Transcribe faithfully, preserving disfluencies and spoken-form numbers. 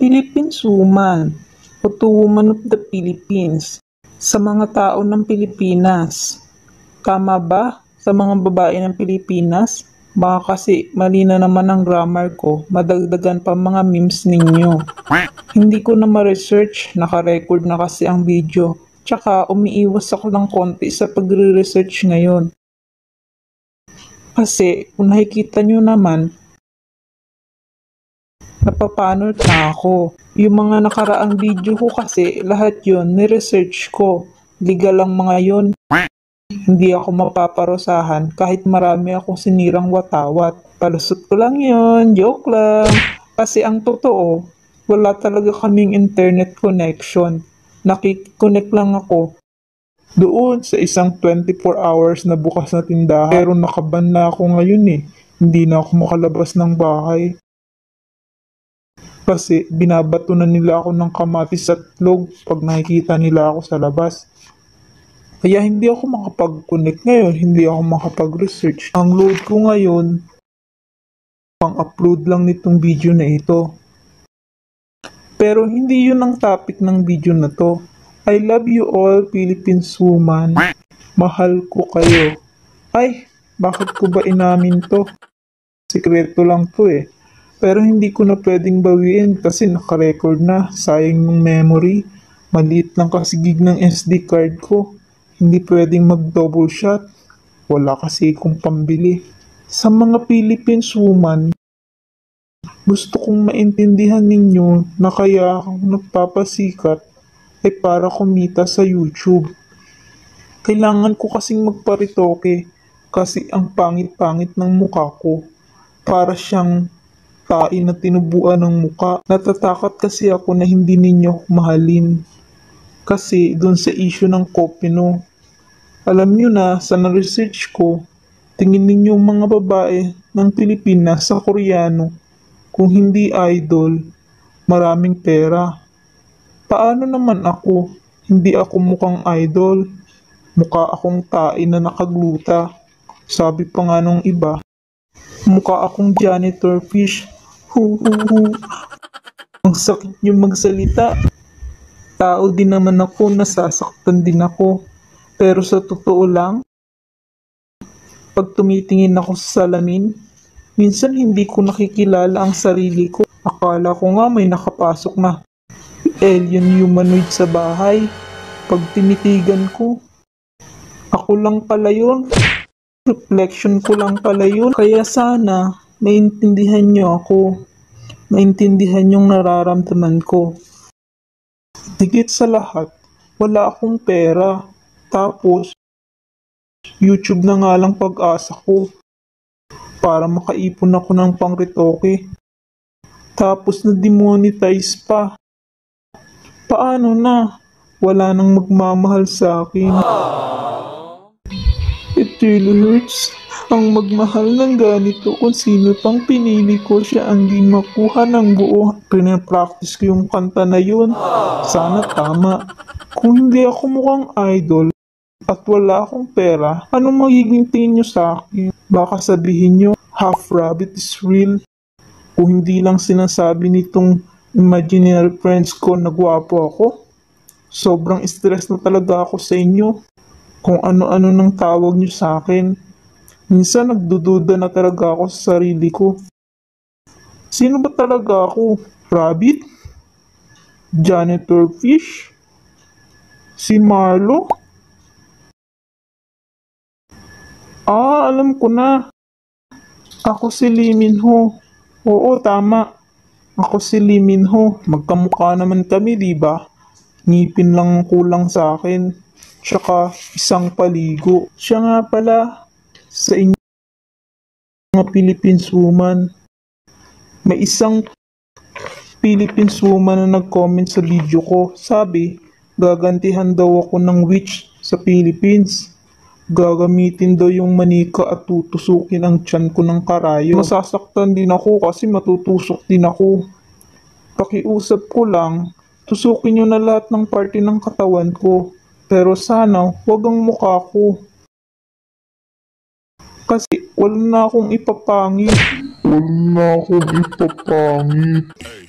Philippines woman o to woman of the Philippines. Sa mga tao ng Pilipinas. Tama ba? Sa mga babae ng Pilipinas? Baka kasi mali na naman ang grammar ko, madagdagan pa mga memes ninyo. Hindi ko na ma-research, naka-record na kasi ang video. Tsaka umiiwas ako ng konti sa pagre-research ngayon. Kasi kung nakikita nyo naman, napapanot na ako. Yung mga nakaraang video ko kasi, lahat yon ni-research ko. Legal lang mga yon. Hindi ako mapaparusahan kahit marami akong sinirang watawat. Palusot ko lang yon, joke lang. Kasi ang totoo, wala talaga kaming internet connection. Nakikonnect lang ako doon sa isang twenty-four hours na bukas na tindahan. Pero nakaban na ako ngayon eh. Hindi na ako makalabas ng bahay. Kasi binabato na nila ako ng kamatis at log pag nakikita nila ako sa labas. Kaya hindi ako makapag-connect ngayon, hindi ako makapag-research. Ang load ko ngayon, pang-upload lang nitong video na ito. Pero hindi yun ang topic ng video na to. I love you all, Philippines woman. Mahal ko kayo. Ay, bakit ko ba inamin to? Sikreto lang to eh. Pero hindi ko na pwedeng bawiin kasi naka-record na. Sayang yung memory. Maliit lang kasi gig ng S D card ko. Hindi pwedeng mag-double shot. Wala kasi kung pambili. Sa mga Philippines woman, gusto kong maintindihan ninyo na kaya akong nagpapasikat ay para kumita sa YouTube. Kailangan ko kasing magparitoke kasi ang pangit-pangit ng mukha ko. Para siyang tain na tinubuan ng muka. Natatakot kasi ako na hindi ninyo mahalin. Kasi dun sa issue ng kopino. Alam nyo na, sa na-research ko, tingin ninyo mga babae ng Pilipinas sa Koreano, kung hindi idol, maraming pera. Paano naman ako? Hindi ako mukhang idol. Mukha akong tain na nakagluta. Sabi pa nga nung iba, mukha akong janitor fish. Hu hu hu. Ang sakit yung magsalita. Tao din naman ako, nasasaktan din ako. Pero sa totoo lang, pag tumitingin ako sa salamin, minsan hindi ko nakikilala ang sarili ko. Akala ko nga may nakapasok na alien humanoid sa bahay. Pag tinitigan ko, ako lang pala yun. Reflection ko lang pala yun. Kaya sana, maintindihan nyo ako. Maintindihan yung nararamdaman ko. Higit sa lahat, wala akong pera. Tapos, YouTube na nga lang pag-asa ko para makaipon ako ng pangritoke. Tapos na-demonetize pa. Paano na? Wala nang magmamahal sa akin. It really hurts. Ang magmahal ng ganito kung sino pang pinili ko siya ang di makuha ng buo. Pinapractice ko yung kanta na yun. Sana tama. Kung hindi ako mukhang idol at wala akong pera, anong magiging tingin nyo sa akin? Baka sabihin nyo, half rabbit is real. Kung hindi lang sinasabi nitong imaginary friends ko na gwapo ako, sobrang stress na talaga ako sa inyo. Kung ano-ano nang tawag nyo sa akin. Minsan nagdududa na talaga ako sa sarili ko. Sino ba talaga ako? Rabbit? Janitor fish? Si Marlo? Ah, alam ko na. Ako si Lee Min-ho. Oo, tama. Ako si Lee Min-ho. Magkamukha naman kami, di ba? Ngipin lang kulang sa akin. Tsaka isang paligo. Siya nga pala, sa inyo mga Philippines woman, may isang Philippines woman na nag-comment sa video ko. Sabi, gagantihan daw ako ng witch sa Philippines. Gagamitin daw yung manika at tutusukin ang tiyan ko ng karayo. Masasaktan din ako kasi matutusok din ako. Pakiusap ko lang, tusukin nyo na lahat ng parte ng katawan ko. Pero sana, wag ang mukha ko. Kasi wala na akong ipapangit. Wala na akong ipapangit.